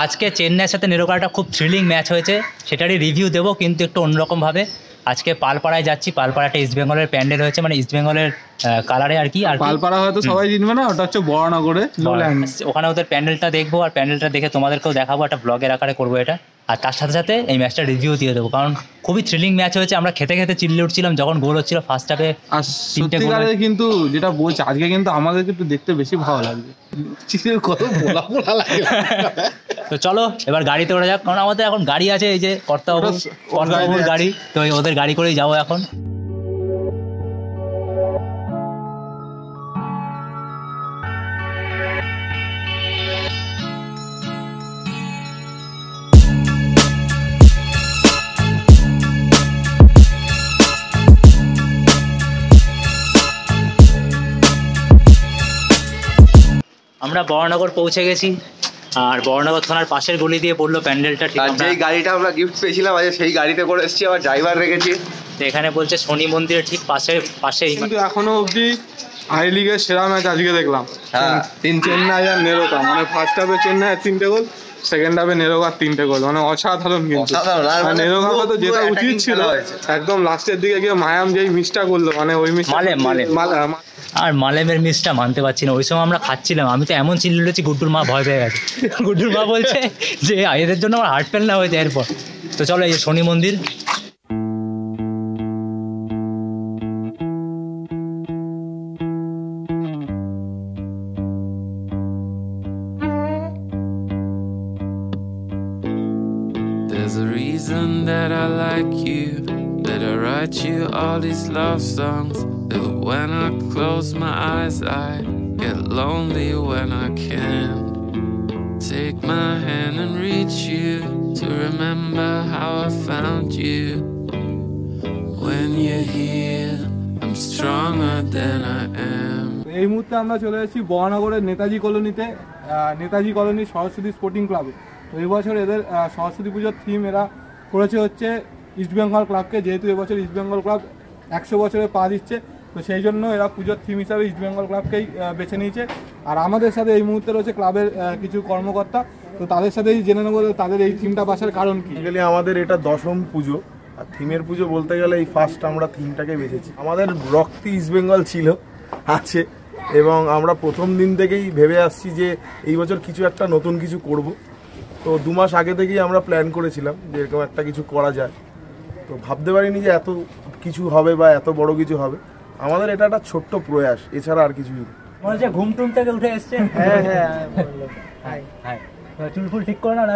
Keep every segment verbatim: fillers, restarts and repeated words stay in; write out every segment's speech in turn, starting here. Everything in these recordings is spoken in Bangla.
আজকে চেন্নাইয়ের সাথে নেরোকাটা খুব থ্রিলিং ম্যাচ হয়েছে, সেটারই রিভিউ দেবো কিন্তু একটু অন্যরকমভাবে। আজকে পালপাড়ায় যাচ্ছি, পালপাড়াটা ইস্ট বেঙ্গলের প্যান্ডেল হয়েছে, মানে ইস্ট বেঙ্গলের কালারে আর কি। আর পালপাড়া হয়তো সবাই চিনবে না, ওটা হচ্ছে বরানগরে, ওখানে ওদের প্যান্ডেলটা দেখবো আর প্যান্ডেলটা দেখে তোমাদেরকেও দেখাবো, একটা ব্লগের আকারে করবো এটা। আর তার সাথে সাথে এই ম্যাচটা রিভিউ দিয়ে দেবো, কারণ খুবই থ্রিলিং ম্যাচ হয়েছে। আমরা খেতে খেতে চিল্লে উঠছিলাম যখন গোল হচ্ছিল ফার্স্ট হাফে। আর সত্যিকারে কিন্তু যেটা বলছে আজকে কিন্তু আমাদেরকে একটু দেখতে বেশি ভালো লাগবে, কত ভোলা ভোলা লাগে। তো চলো এবার গাড়িতে ওঠা যাক, কারণ আমাদের এখন গাড়ি আছে, এই যে কর্তাবাবু কর্তাবাবুর গাড়ি, তো ওদের গাড়ি করেই যাবো এখন। আমরা বরানগর পৌঁছে গেছি, আর বরানগর থানার পাশের গলি দিয়ে পড়লো প্যান্ডেলটা। ঠিক আছে, যেই গাড়িটা আমরা গিফট পেয়েছিলাম আজ সেই গাড়িতে করে এসেছি, আবার ড্রাইভার রেখেছি। তো এখানে বলছে শনি মন্দিরের ঠিক পাশে পাশেই। কিন্তু এখনো অবধি আই লিগের সেরা ম্যাচ আজকে দেখলাম, হ্যাঁ তিন চেন্নাই আর নেরোকা, মানে ফার্স্ট হাফে চেন্নাই তিনটে গোল, সেকেন্ড হাফে নেরোকার তিনটে গোল, মানে অসাধারণ। কিন্তু নেরোকা তো যেটা উচিত ছিল, একদম লাস্টের দিকে গিয়ে মায়াম যেই মিসটা করলো, মানে ওই মিস মালে মালে আর মালেমের মিসটা মানতে পারছি না। ওই সময় আমরা খাচ্ছিলাম, আমি তো এমন চিল্লেছি গুড্ডুর মা ভয় পেয়ে গেছে। গুড্ডুর মা বলছে যে এদের জন্য আমার হার্ট ফেল না হয়েছে এরপর। তো চলো এই যে শনি মন্দির। There's a reason that I like you, that I write you all these love songs, that when I close my eyes I get lonely when I can't take my hand and reach you, to remember how I found you. When you're here I'm stronger than I am. এই মুহূর্তে আমরা চলে এসেছি বরানগরের নেতাজি কলোনিতে, নেতাজি কলোনি সরস্বতী স্পোর্টিং ক্লাবে। তো এই বছর এদের সরস্বতী পুজোর থিম এরা করেছে হচ্ছে ইস্ট বেঙ্গল ক্লাবকে, যেহেতু এবছর ইস্ট বেঙ্গল ক্লাব একশো বছরে পা দিচ্ছে, তো সেই জন্য এরা পুজোর থিম হিসাবে ইস্ট বেঙ্গল ক্লাবকেই বেছে নিয়েছে। আর আমাদের সাথে এই মুহূর্তে রয়েছে ক্লাবের কিছু কর্মকর্তা, তো তাদের সাথেই জেনে নেবো তাদের এই থিমটা বাসার কারণ কি। অ্যাকচুয়ালি আমাদের এটা দশম পুজো, আর থিমের পুজো বলতে গেলে এই ফার্স্ট আমরা থিমটাকে বেছেছি। আমাদের রক্তি ইস্ট বেঙ্গল ছিল, আছে, এবং আমরা প্রথম দিন থেকেই ভেবে আসছি যে এই বছর কিছু একটা নতুন কিছু করব। তো দু মাস আগে থেকেই আমরা প্ল্যান করেছিলাম যে এরকম একটা কিছু করা যায়, তো ভাবতে পারিনি যে এত কিছু হবে বা এত বড় কিছু হবে। আমাদের এটা একটা ছোট্ট প্রয়াস, এছাড়া আর কিছুই না। মনে হচ্ছে ঘুম টুম থেকে উঠে এসছে। হ্যাঁ হ্যাঁ হাই হাই চুল ফুল ঠিক করে না,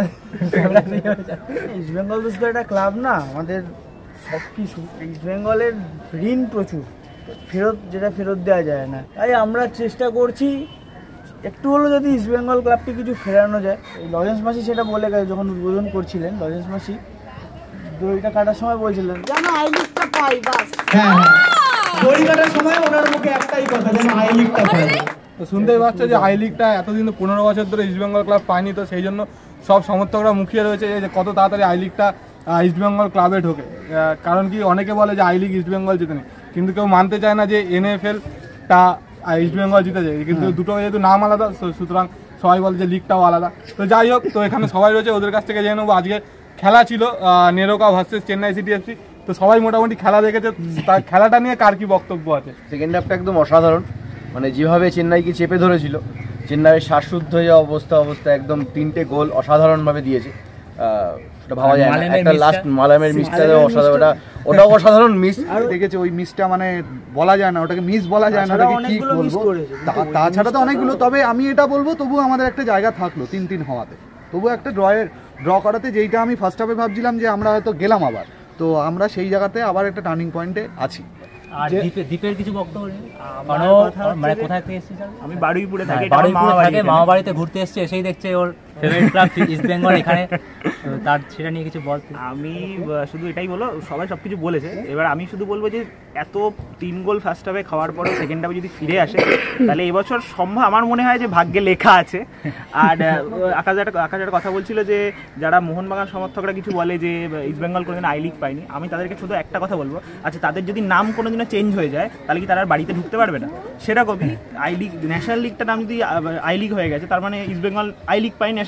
ইস্ট বেঙ্গল তো একটা ক্লাব না, আমাদের সব কিছু ইস্ট বেঙ্গলের ঋণ প্রচুর, ফেরত যেটা ফেরত দেওয়া যায় না। তাই আমরা চেষ্টা করছি একটু হলেও যদি ইস্ট বেঙ্গল ক্লাবকে কিছু ফেরানো যায়। এই লজেন্স মাসি সেটা বলে গেছে যখন উদ্বোধন করছিলেন, লজেন্স মাসি দড়িটা কাটার সময় বলছিলেন যেন আই লিগটা পাই, বাস। হ্যাঁ দড়ি কাটার সময় ওনার মুখে একটাই কথা, যেন আই লিগটা পাই। তো শুনতেই পাচ্ছ যে আই লিগটা এতদিন পনেরো বছর ধরে ইস্ট বেঙ্গল ক্লাব পায়নি, তো সেই জন্য সব সমর্থকরা মুখিয়ে রয়েছে যে কত তাড়াতাড়ি আই লিগটা ইস্ট বেঙ্গল ক্লাবে ঢোকে। কারণ কি অনেকে বলে যে আই লিগ ইস্ট বেঙ্গল জিতেনি, কিন্তু কেউ মানতে চায় না যে এনএফএলটা ইস্ট বেঙ্গল জিতে যায়, কিন্তু দুটো যেহেতু নাম আলাদা সুতরাং সবাই বলে যে লিগটাও আলাদা। তো যাই হোক, তো এখানে সবাই রয়েছে, ওদের কাছ থেকে জেনে নেবো। আজকে খেলা ছিল নেরোকা ভার্সেস চেন্নাই সিটিএফসি, তো সবাই মোটামুটি খেলা দেখেছে, তার খেলাটা নিয়ে কার কি বক্তব্য আছে? সেকেন্ড হাফটা একদম অসাধারণ, মানে যেভাবে চেন্নাইকে চেপে ধরেছিল, চেন্নাইয়ের শ্বাসরুদ্ধ হয়ে যাওয়া অবস্থা অবস্থা একদম তিনটে গোল অসাধারণভাবে দিয়েছে। ভাবা যায় না, একটা লাস্ট মালামের মিসটা অসাধারণ, ওটা ওটাও অসাধারণ মিস দেখেছে। ওই মিসটা মানে বলা যায় না, ওটাকে মিস বলা যায় না, ওটাকে কি বলবো। তাছাড়া তো অনেকগুলো, তবে আমি এটা বলবো তবু আমাদের একটা জায়গা থাকলো তিন তিন হওয়াতে, তবু একটা ড্রয়ের ড্র করাতে, যেইটা আমি ফার্স্ট হাফে ভাবছিলাম যে আমরা হয়তো গেলাম আবার, তো আমরা সেই জায়গাতে আবার একটা টার্নিং পয়েন্টে আছি। আর দীপের কিছু বক্তব্য নেই, মানে কোথায় থেকে এসেছি? আমি বারুইপুরে থাকি, মামা বাড়িতে ঘুরতে এসেছি, এসেই দেখছে ওর ফেভারিট ক্লাব ইস্ট বেঙ্গল এখানে, তার সেটা নিয়ে কিছু বল। আমি শুধু এটাই বলো, সবাই সব কিছু বলেছে, এবার আমি শুধু বলবো যে এত তিন গোল ফার্স্ট হাফে খাওয়ার পরে সেকেন্ড হাফে যদি ফিরে আসে তাহলে এবছর সম্ভব, আমার মনে হয় যে ভাগ্যে লেখা আছে। আর আকাশ একটা আকাশ একটা কথা বলছিল যে যারা মোহনবাগান সমর্থকরা কিছু বলে যে ইস্ট বেঙ্গল কোনোদিন আই লিগ পায়নি, আমি তাদেরকে শুধু একটা কথা বলবো, আচ্ছা তাদের যদি নাম কোনোদিনও চেঞ্জ হয়ে যায় তাহলে কি তারা বাড়িতে ঢুকতে পারবে না? সেরকমই আই লিগ ন্যাশনাল লিগটার নাম যদি আই লিগ হয়ে গেছে, তার মানে ইস্ট বেঙ্গল আই লিগ পায়নি,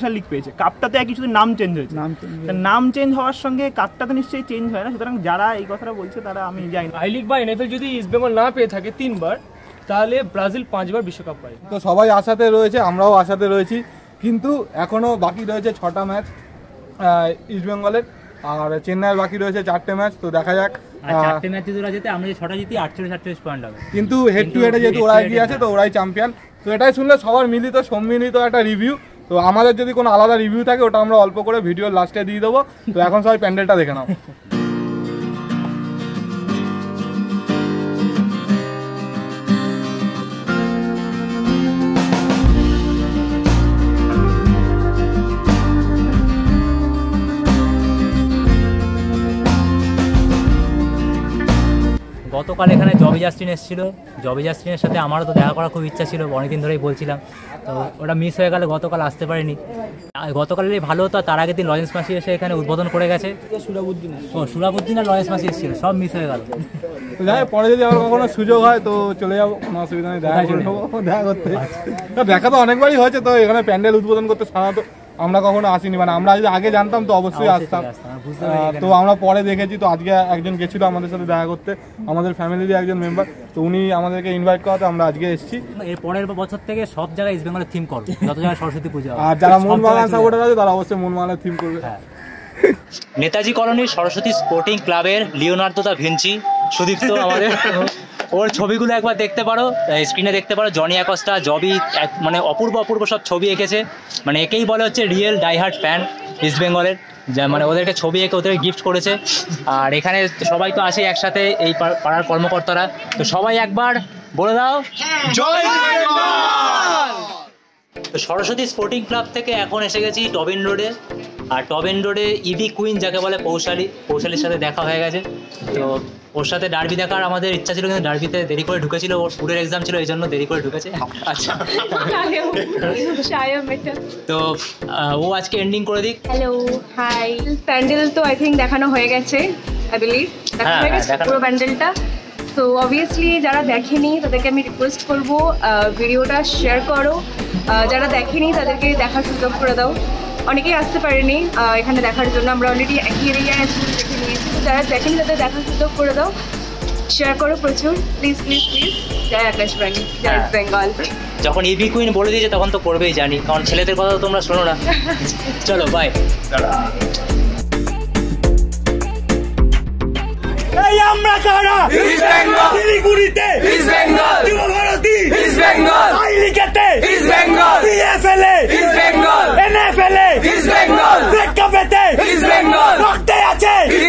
ন্যাশনাল লিগ পেয়েছে, কাপটা তো একই শুধু নাম চেঞ্জ হয়েছে। নাম চেঞ্জ হওয়ার সঙ্গে কাপটা তো নিশ্চয়ই চেঞ্জ হয় না, সুতরাং যারা এই কথাটা বলছে তারা আমি জানি না। আই লিগ বা এনএফএল যদি ইস্ট বেঙ্গল না পেয়ে থাকে তিনবার, তাহলে ব্রাজিল পাঁচবার বিশ্বকাপ পায়। তো সবাই আশাতে রয়েছে, আমরাও আশাতে রয়েছি, কিন্তু এখনো বাকি রয়েছে ছটা ম্যাচ ইস্ট বেঙ্গলের, আর চেন্নাইয়ের বাকি রয়েছে চারটে ম্যাচ। তো দেখা যাক, চারটে ম্যাচ যদি ওরা জিতে, আমরা যদি ছটা জিতি আটচল্লিশ আটচল্লিশ পয়েন্ট হবে, কিন্তু হেড টু হেডে যেহেতু ওরা এগিয়ে আছে তো ওরাই চ্যাম্পিয়ন। তো এটাই শুনলে সবার মিলিত সম্মিলিত একটা রিভিউ। তো আমাদের যদি কোনো আলাদা রিভিউ থাকে ওটা আমরা অল্প করে ভিডিওর লাস্টে দিয়ে দেবো। তো এখন সবাই প্যান্ডেলটা দেখে নাও। গতকাল এখানে জবি জাস্টিন এসেছিল, জবি জাস্টিনের সাথে আমারও তো দেখা করার খুব ইচ্ছা ছিল, অনেকদিন ধরেই বলছিলাম, তো ওটা মিস হয়ে গেল, গতকাল আসতে পারিনি। গতকালে ভালো হতো, তার আগের দিন লরেন্স মাসি এসে এখানে উদ্বোধন করে গেছে, সুরাবুদ্দিন ও সুরাবুদ্দিন আর লরেন্স মাসি এসেছিল, সব মিস হয়ে গেল। তো যাই পরে যদি আমার কখনো সুযোগ হয় তো চলে যাবো, কোনো অসুবিধা নেই, দেখা করে নেবো, দেখা করতে। দেখা তো অনেকবারই হয়েছে, তো এখানে প্যান্ডেল উদ্বোধন করতে সাধারণত আমরা কখনো আসিনি, মানে আমরা যদি আগে জানতাম তো অবশ্যই আসতাম। তো আমরা পরে দেখেছি, তো আজকে একজন গেছিল আমাদের সাথে দেখা করতে, আমাদের ফ্যামিলির একজন মেম্বার, তো উনি আমাদেরকে ইনভাইট করাতে আমরা আজকে এসেছি। এর পরের বছর থেকে সব জায়গায় ইস্ট বেঙ্গলের থিম করবে, যত জায়গায় সরস্বতী পূজা, আর যারা মোহনবাগান সাপোর্টার আছে তারা অবশ্যই মোহনবাগানের থিম করবে। নেতাজি কলোনির সরস্বতী স্পোর্টিং ক্লাবের লিওনার্দো দা ভিঞ্চি সুদীপ্ত আমাদের, ওর ছবিগুলো একবার দেখতে পারো, স্ক্রিনে দেখতে পারো। জনি অ্যাকস্টা, জবি, মানে অপূর্ব অপূর্ব সব ছবি এঁকেছে, মানে একেই বলে হচ্ছে রিয়েল ডাইহার্ট ফ্যান ইস্ট বেঙ্গলের, যা মানে ওদেরকে ছবি এঁকে ওদেরকে গিফট করেছে। আর এখানে সবাই তো আসে একসাথে, এই পাড়ার কর্মকর্তারা, তো সবাই একবার বলে দাও জয় বেঙ্গল। তো সরস্বতী স্পোর্টিং ক্লাব থেকে এখন এসে গেছি টবিন রোডে, আর টবিন রোডে ইবি কুইন যাকে বলে পৌশালী, পৌশালীর সাথে দেখা হয়ে গেছে। তো ওর সাথে ডার্বি দেখার আমাদের ইচ্ছা ছিল, কিন্তু ডার্বিতে দেরি করে ঢুকেছিল, ওর স্কুলের এক্সাম ছিল, এই জন্য দেরি করে ঢুকেছে। আচ্ছা, তো ও আজকে এন্ডিং করে দিক। Hello, high. প্যান্ডেল তো আই থিঙ্ক দেখানো হয়ে গেছে, আই বিলিভ দেখানো হয়ে গেছে পুরো প্যান্ডেলটা। তো অবভিয়াসলি যারা দেখেনি তাদেরকে আমি রিকোয়েস্ট করবো ভিডিওটা শেয়ার করো, যারা দেখেনি তাদেরকে দেখার সুযোগ করে দাও। অনেকেই আসতে পারেনি এখানে দেখার জন্য, আমরা অলরেডি একই এরিয়ায় দেখে নিয়েছি, তো যারা দেখেনি তাদের দেখার সুযোগ করে দাও, শেয়ার করো প্রচুর, প্লিজ প্লিজ প্লিজ। জয় আকাশবাণী, জয় বেঙ্গল। যখন ইবি কুইন বলে দিয়েছে তখন তো করবেই জানি, কারণ ছেলেদের কথা তো তোমরা শোনো না। চলো বাই। এই আমরা কারা? East Bengal. শিলিগুড়িতে East Bengal. Yuva Bharati East Bengal. I লিগেতে ইস্ট বেঙ্গল। সিএফএল এ ইস্ট বেঙ্গল। এনএফএল এ ইস্ট বেঙ্গল। রেড কাপেতে ইস্ট বেঙ্গল। রক্তে আছে